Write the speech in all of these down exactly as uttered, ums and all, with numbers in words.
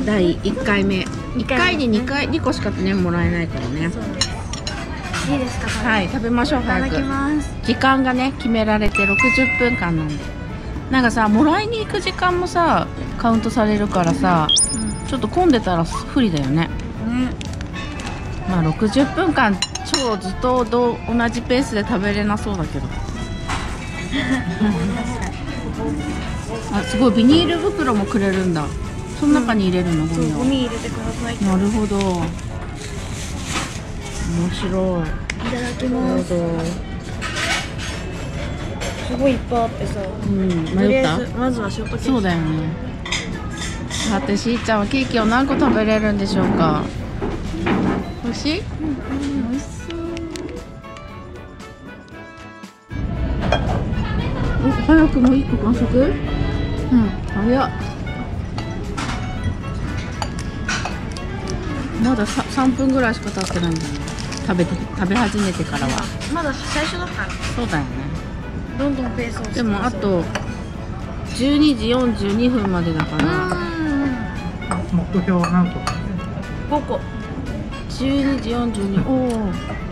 だいいっかいめ。いっかいににかいにこしかねもらえないからね。 そうです。いいですか。 はい、食べましょう。早く。 いただきます。 時間がね決められてろくじゅっぷんかんなんで、なんかさもらいに行く時間もさカウントされるからさ、うん、ちょっと混んでたら不利だよね。ね。まあろくじゅっぷんかん超ずっと同じペースで食べれなそうだけど。あ、すごいビニール袋もくれるんだ。その中に入れるの、うん、ゴミを。 ゴミ入れてください。 なるほど。面白い。 いただきます。すごいいっぱいあってさ。うん、迷った。まずはショートケーキ。 そうだよね。さてしーちゃんはケーキを何個食べれるんでしょうか。美味しい？うん、美味しそう。お、早くもう一個完食？うん、早っ。まだささんぷんぐらいしか経ってないんだね。食べて食べ始めてからは。 まだ最初だから。 そうだよね。 どんどんペースを。 でもあとじゅうにじよんじゅうにふんまでだから。 目標は何個？ ごこ。 じゅうにじよんじゅうに。おお。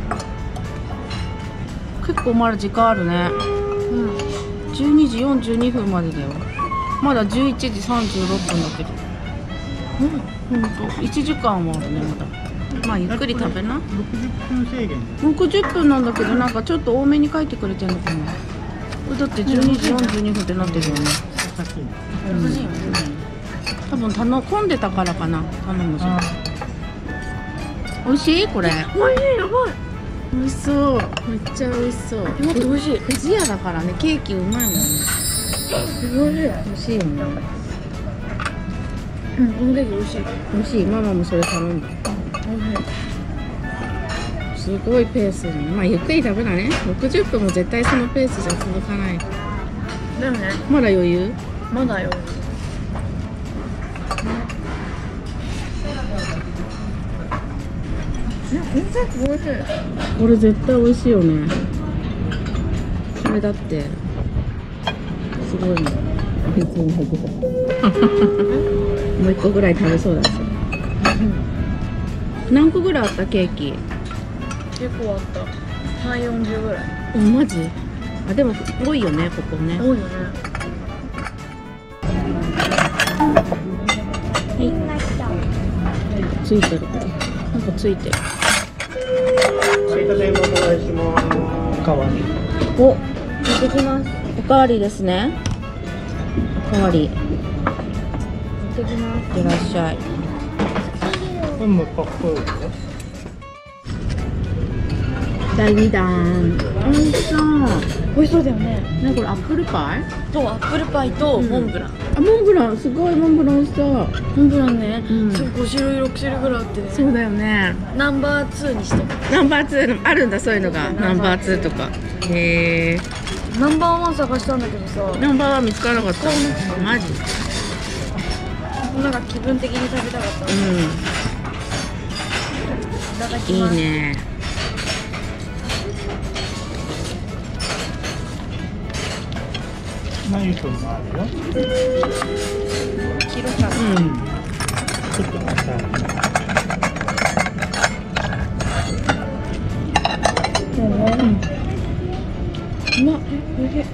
結構まだ時間あるね。うん。じゅうにじよんじゅうにふんまでだよ。まだじゅういちじさんじゅうろっぷんだけど。うん。ほんといちじかんはあるねまだ。まあゆっくり食べな。ろくじゅっぷん制限。ろくじゅっぷんなんだけどなんかちょっと多めに書いてくれてるのかな。だってじゅうにじよんじゅうにふんってなってるよね。優しいよね。多分頼混んでたからかな。頼むじゃん。美味しいこれ。 美味しい。やばい。 美味しそう。めっちゃ美味しそう。 待って美味しい。 不二家だからねケーキうまいもんね。 すごい。美味しいよね。 うん、このケーキ美味しい。 美味しい。ママもそれ頼んだ。すごいペースに、まあゆっくり食べたね。ろくじゅっぷんも絶対そのペースじゃ続かない。 だよね。 まだ余裕？ まだよ。全然美味しい。 これ絶対美味しいよね。これだってすごいね。もう一個ぐらい食べそうだし。何個ぐらいあったケーキ？ 結構あった。さん、よんじゅうぐらい。 お、マジ？あ、でも多いよね、ここね。 多いよね。 はい。ついてる。なんかついてる。 追加電話お願いします。おかわり。 お、行ってきます。おかわりですね。おかわり。行ってきます。いらっしゃい。 うん、かっこいい。 だいにだん。美味しそう。 美味しそうだよね。 ね、これアップルパイ？ そう、アップルパイとモンブラン。 あ、モンブラン、すごいモンブラン美味しそう。 モンブランね、そう、ごしゅるいろくしゅるいぐらいあってね。 そうだよね。 ナンバーツーにして。 ナンバーツーあるんだ、そういうのが。ナンバーツーとか。へえ。 ナンバーワン探したんだけどさ。 ナンバーワン見つからなかった。マジ？ なんか気分的に食べたかった。 うん。 いただきます。 いいね。 何分もあるよ。 黄色さ。 うん。 ちょっと待って。 うん。うまっ。おいしい。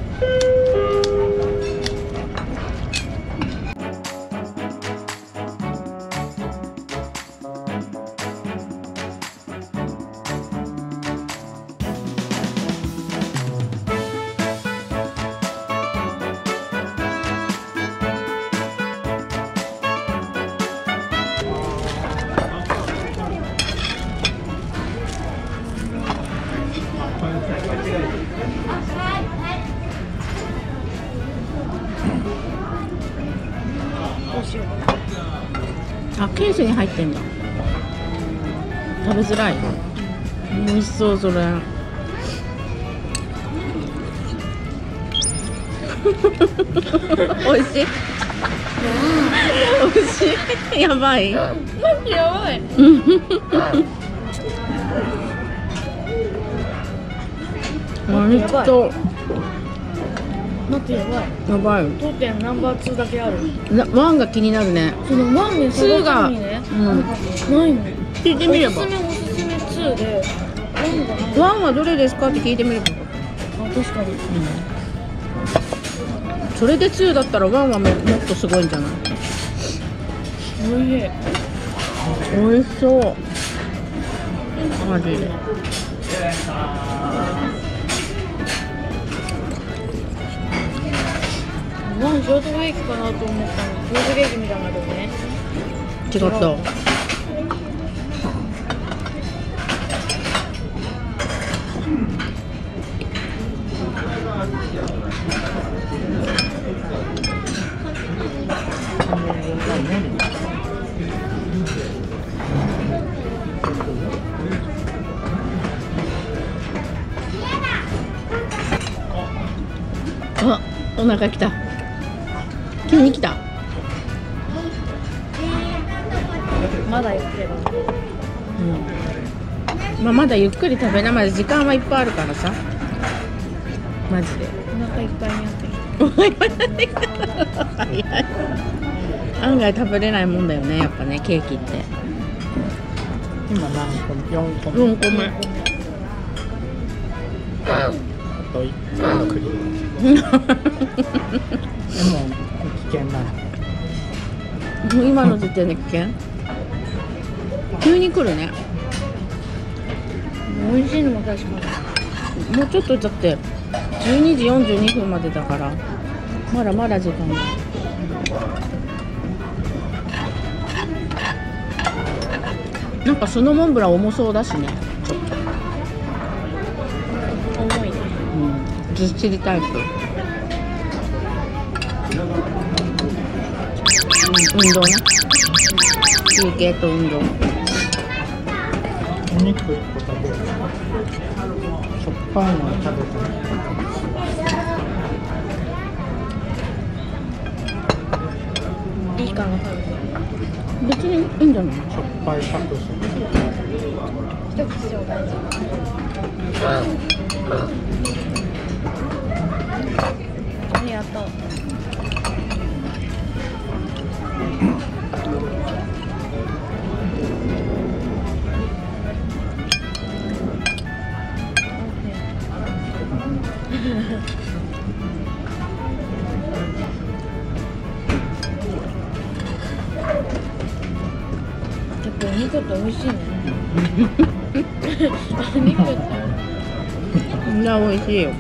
あ、ケースに入ってんだ。食べづらい。美味しそうそれ。美味しい。美味しい。やばい。 やばい。 割と待ってやばい。 やばい。 当店ナンバーツーだけある。 なワンが気になるね。 そのワンでツーが探すのにね。 うんなんかないの。 聞いてみれば。 おすすめおすすめツーでワンがない。 ワンはどれですかって聞いてみれば。 あ、確かに。 それでツーだったらワンはももっとすごいんじゃない？ おいしい。 美味しそう。マジで。 ワンショートケーキかなと思ったの。ショートケーキみたいなのね。 違った。あ、お腹きた。急に来た。 まだ言ってる。 うん。まあ、まだゆっくり食べな、まで時間はいっぱいあるからさ。マジで。 お腹いっぱいになってきた。 早い。案外食べれないもんだよね、やっぱね、ケーキって。 今何個？よんこめ。 よんこめ。 あといっこのクリーム。でも危険な。 もう今の時点で危険？急に来るね。 美味しいのも確かに。 もうちょっとだってじゅうにじよんじゅうにふんまでだからまだまだ時間が。なんかそのモンブラン重そうだしね。ちょっと重いね。 うん、ずっしりタイプ。うん、運動ね。休憩と運動。 お肉いっこ食べる。しょっぱいの食べた。 いいかな、食べて。 別にいいんじゃない？ しょっぱいパクチー。 一口ちょうだい。ありがとう。やっぱお肉って美味しいね。お肉ってみんな美味しいよ。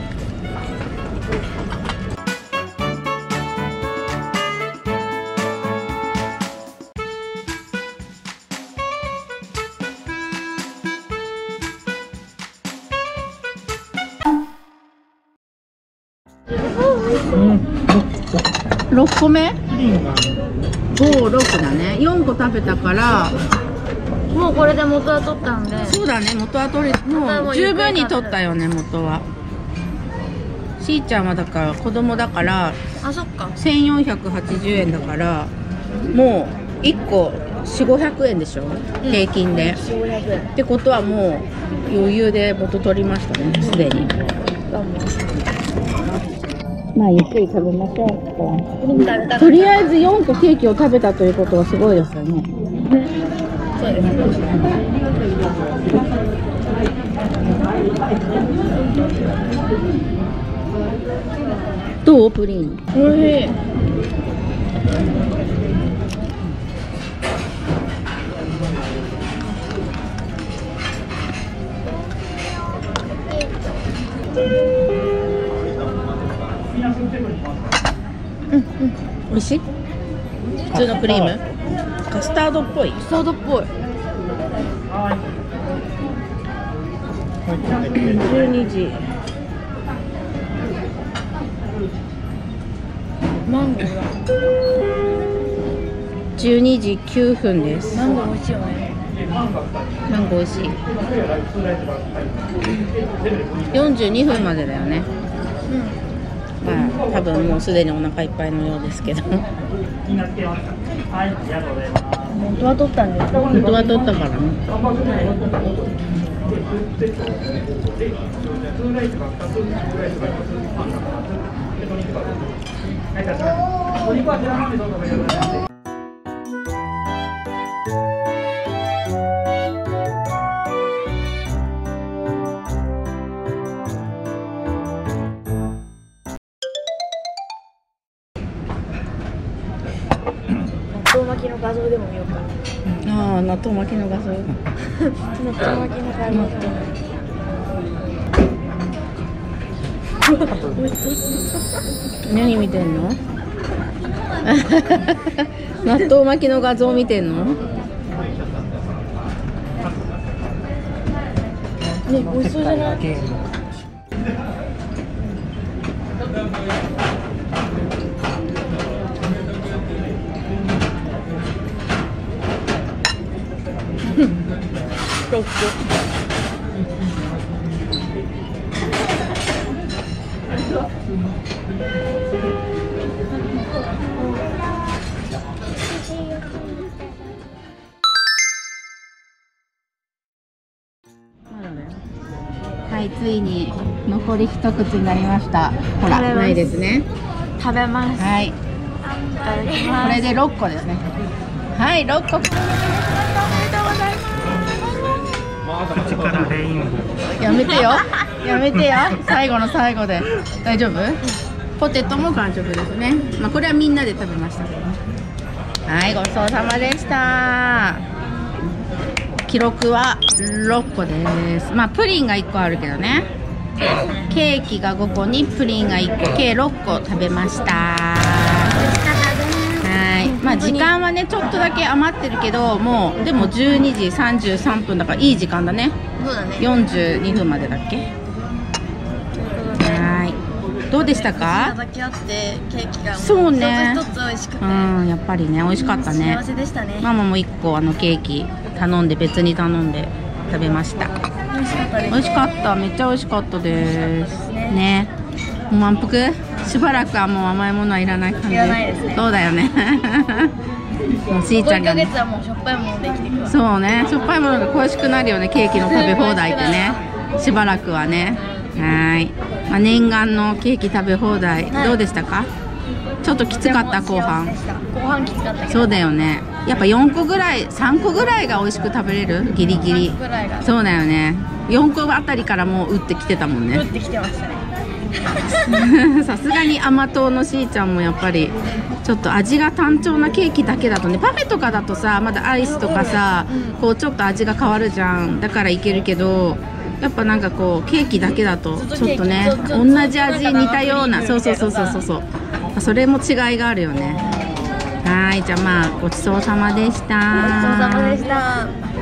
うん。 ろっこめ？ プリンがご、ろくだね。よんこ食べたからもうこれで元は取ったんで。 そうだね、元は取れもう十分に取ったよね、元は。しーちゃんはだから子供だからあ、そっか。 せんよんひゃくはちじゅうえんだからもういっこよんひゃくごひゃくえんでしょ、平均で。 よんひゃくえん。 ってことはもう余裕で元取りましたね、すでに。まあゆっくり食べましょう。とりあえずよんこケーキを食べたということはすごいですよね。 そうですね。 どうプリン？ おいしい。 美味しい？普通のクリーム？カスタードっぽい？ カスタードっぽい。 じゅうにじ。 マンゴーだ。 じゅうにじきゅうふんです。 マンゴー美味しいよね。 マンゴー美味しい。よんじゅうにふんまでだよね。 うん。 まあ多分もうすでにお腹いっぱいのようですけど。 元は取ったんです。 元は取ったからね。 納豆巻きの画像でも見ようかな。 ああ、納豆巻きの画像。 納豆巻きの画像。 何見てんの？納豆巻きの画像見てんの？ ね、美味しそうじゃない？ロック。 はい、ついに残り一口になりました。ほら、 食べますないですね。 食べます。 はい、 いただきこます。 れでろっこですね。はい、ろっこ。 力レインボー。 やめてよ。やめてよ。最後の最後で。大丈夫？ポテトも完食ですね。まあ、これはみんなで食べましたけどね。はい、ごちそうさまでした。記録はろっこです。まあ、プリンがいっこあるけどね。ケーキがごこにプリンがいっこ、計ろっこ食べました。はい、まあ時間はねちょっとだけ余ってるけど、もうでもじゅうにじさんじゅうさんぷんだからいい時間だね。 そうだね。 よんじゅうにふんまでだっけ。はい、どうでしたか？ だけあってケーキがそうね、 一つ一つ美味しくて、 うん、やっぱりね美味しかったね。 幸せでしたね。 ママもいっこあのケーキ頼んで、別に頼んで食べました。 美味しかったです。 美味しかった、めっちゃ美味しかったですね。もう満腹？しばらくはもう甘いものはいらない感じ。 いらないですね。 そうだよね。もうしーちゃんがごいっかげつはもうしょっぱいもので生きていくわ。 そうね、しょっぱいものが恋しくなるよね、ケーキの食べ放題ってね。しばらくはね。はい、まあ、念願のケーキ食べ放題、 はい、 どうでしたか？ちょっときつかった後半。 後半きつかったけど。 そうだよね。やっぱよんこぐらい、さんこぐらいが美味しく食べれる、ギリギリ。そうだよね。よんこあたりからもう打ってきてたもんね。 打ってきてましたね。 さすがに甘党のしーちゃんもやっぱりちょっと味が単調なケーキだけだとね、パフェとかだとさまだアイスとかさ、こうちょっと味が変わるじゃん、だからいけるけど、やっぱなんかこうケーキだけだとちょっとね同じ味似たような、そうそうそうそうそうそう、それも違いがあるよね。はい、じゃあまあごちそうさまでした。 ごちそうさまでした。